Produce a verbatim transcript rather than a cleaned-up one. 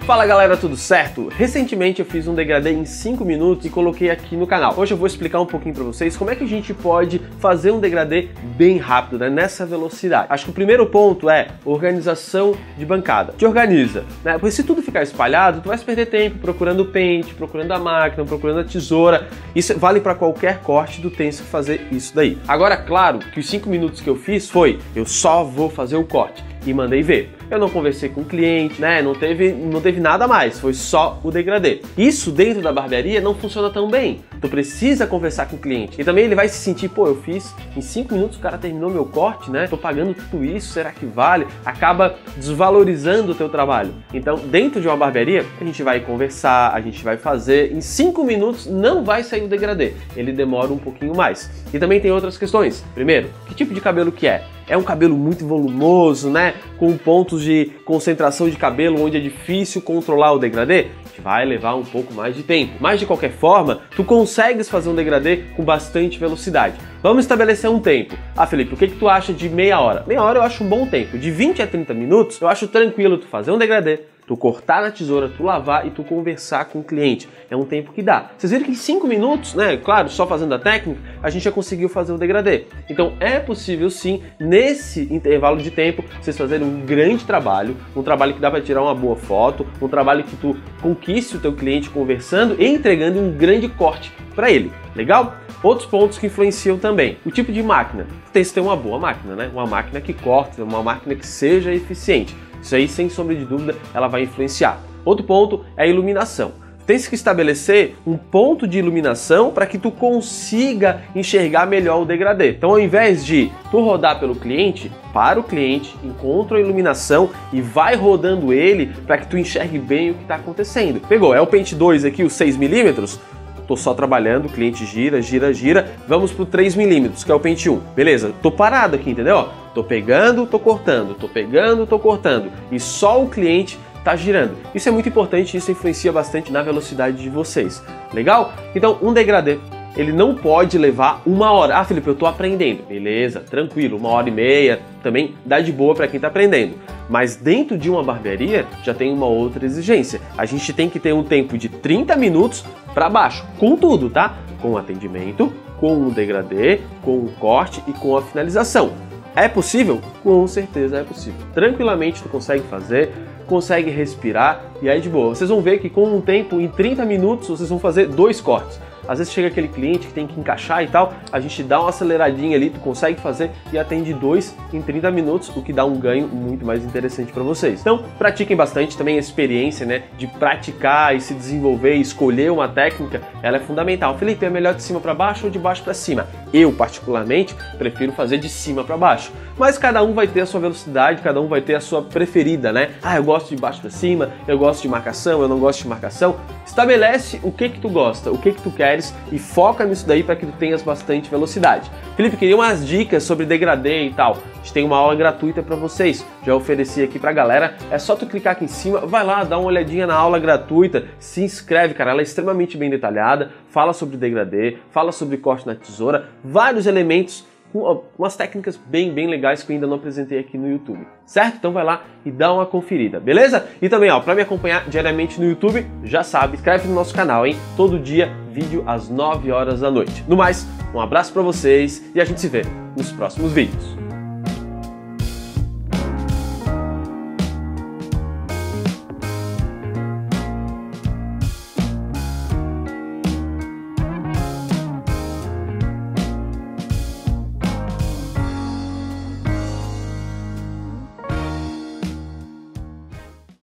Fala galera, tudo certo? Recentemente eu fiz um degradê em cinco minutos e coloquei aqui no canal. Hoje eu vou explicar um pouquinho pra vocês como é que a gente pode fazer um degradê bem rápido, né? Nessa velocidade. Acho que o primeiro ponto é organização de bancada. Te organiza, né? Porque se tudo ficar espalhado, tu vai perder tempo procurando o pente, procurando a máquina, procurando a tesoura. Isso vale para qualquer corte, tu tens que fazer isso daí. Agora, claro que os cinco minutos que eu fiz foi, eu só vou fazer o corte e mandei ver. Eu não conversei com o cliente, né? Não teve, não teve nada mais, foi só o degradê. Isso dentro da barbearia não funciona tão bem. Tu precisa conversar com o cliente. E também ele vai se sentir, pô, eu fiz em cinco minutos, o cara terminou meu corte, né? Tô pagando tudo isso, será que vale? Acaba desvalorizando o teu trabalho. Então, dentro de uma barbearia, a gente vai conversar, a gente vai fazer. Em cinco minutos não vai sair o degradê. Ele demora um pouquinho mais. E também tem outras questões. Primeiro, que tipo de cabelo que é? É um cabelo muito volumoso, né? Com pontos de concentração de cabelo onde é difícil controlar o degradê? Vai levar um pouco mais de tempo. Mas de qualquer forma, tu consegues fazer um degradê com bastante velocidade. Vamos estabelecer um tempo. Ah, Felipe, o que, que tu acha de meia hora? Meia hora eu acho um bom tempo. De vinte a trinta minutos, eu acho tranquilo tu fazer um degradê, tu cortar na tesoura, tu lavar e tu conversar com o cliente. É um tempo que dá. Vocês viram que em cinco minutos, né, claro, só fazendo a técnica, a gente já conseguiu fazer o degradê. Então é possível sim, nesse intervalo de tempo, vocês fazerem um grande trabalho, um trabalho que dá para tirar uma boa foto, um trabalho que tu conquiste o teu cliente conversando e entregando um grande corte para ele. Legal? Outros pontos que influenciam também. O tipo de máquina. Tem que ter uma boa máquina, né? Uma máquina que corta, uma máquina que seja eficiente. Isso aí, sem sombra de dúvida, ela vai influenciar. Outro ponto é a iluminação. Tem que estabelecer um ponto de iluminação para que tu consiga enxergar melhor o degradê. Então, ao invés de tu rodar pelo cliente, para o cliente, encontra a iluminação e vai rodando ele para que tu enxergue bem o que está acontecendo. Pegou? É o pente dois aqui, o seis milímetros? Tô só trabalhando, o cliente gira, gira, gira. Vamos pro três milímetros, que é o pente um. Beleza, tô parado aqui, entendeu? Tô pegando, tô cortando, tô pegando, tô cortando. E só o cliente tá girando. Isso é muito importante, isso influencia bastante na velocidade de vocês. Legal? Então, um degradê, ele não pode levar uma hora. Ah, Felipe, eu tô aprendendo. Beleza, tranquilo, uma hora e meia, também dá de boa para quem tá aprendendo. Mas dentro de uma barbearia já tem uma outra exigência. A gente tem que ter um tempo de trinta minutos para baixo, com tudo, tá? Com o atendimento, com o degradê, com o corte e com a finalização. É possível? Com certeza é possível. Tranquilamente tu consegue fazer, consegue respirar e aí de boa. Vocês vão ver que com um tempo, em trinta minutos, vocês vão fazer dois cortes. Às vezes chega aquele cliente que tem que encaixar e tal, a gente dá uma aceleradinha ali, tu consegue fazer e atende dois em trinta minutos, o que dá um ganho muito mais interessante para vocês. Então, pratiquem bastante, também a experiência, né, de praticar e se desenvolver e escolher uma técnica, ela é fundamental. Felipe, é melhor de cima para baixo ou de baixo para cima? Eu, particularmente, prefiro fazer de cima para baixo. Mas cada um vai ter a sua velocidade, cada um vai ter a sua preferida, né? Ah, eu gosto de baixo para cima, eu gosto de marcação, eu não gosto de marcação. Estabelece o que que tu gosta, o que que tu queres e foca nisso daí para que tu tenhas bastante velocidade. Felipe, queria umas dicas sobre degradê e tal. A gente tem uma aula gratuita para vocês, já ofereci aqui pra galera. É só tu clicar aqui em cima, vai lá, dá uma olhadinha na aula gratuita, se inscreve, cara, ela é extremamente bem detalhada, fala sobre degradê, fala sobre corte na tesoura, vários elementos, com umas técnicas bem, bem legais que eu ainda não apresentei aqui no YouTube, certo? Então vai lá e dá uma conferida, beleza? E também, ó, para me acompanhar diariamente no YouTube, já sabe, inscreve no nosso canal, hein? Todo dia, vídeo às nove horas da noite. No mais, um abraço para vocês e a gente se vê nos próximos vídeos.